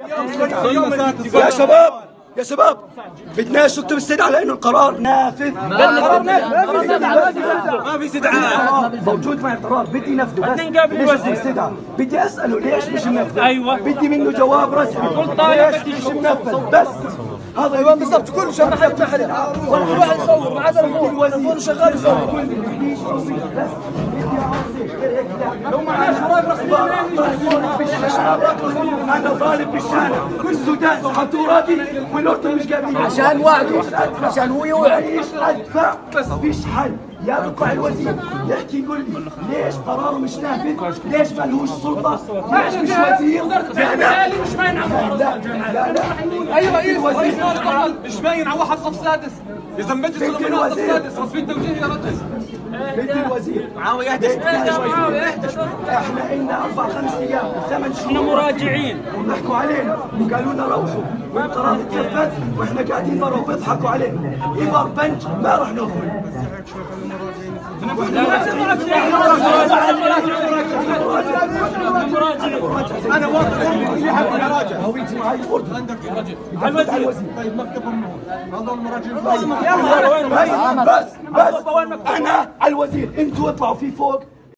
يا شباب يا شباب بدناش نكتب استدعاء لانه القرار نافذ. القرار نافذ. ما في استدعاء موجود مع القرار، بدي نفذه بس. ليش استدعاء؟ بدي اساله ليش مش منفذ؟ ايوه بدي منه جواب رسمي ليش مش منفذ بس. هذا ايوه بالضبط. كل شيء ما حد ولا واحد يصور ما عدا الفون شغال يصور. لو معاش قرار رسمي انا طالب بالشارع بالسودان فاتوراتي والاردن مش قابلين عشان وعده عشان هو يعيش ادفع بس فيش حل. يا بيطلع الوزير يحكي يقول لي ليش قراره مش نافذ؟ ليش ما لهوش سلطه؟ ليش مش وزير؟ لا مش باين على لا ايوه الوزير مش باين على واحد صف سادس. اذا مجلس الامناء صف سادس رسمي التوجيه يا رجل. بنت الوزير معاوية اهدى احنا إلنا 4-5 ايام 8 شهور احنا مراجعين وضحكوا علينا وقالوا لنا روحوا والقرار اتنفذ واحنا قاعدين برا وبيضحكوا علينا. إبر بنج ما راح نخرج. انا واثق اللي حق الراجع هويتي معي اردن عندك الوزير. طيب مكتب هذا المراجعين بس انا على الوزير انتوا اطلعوا في فوق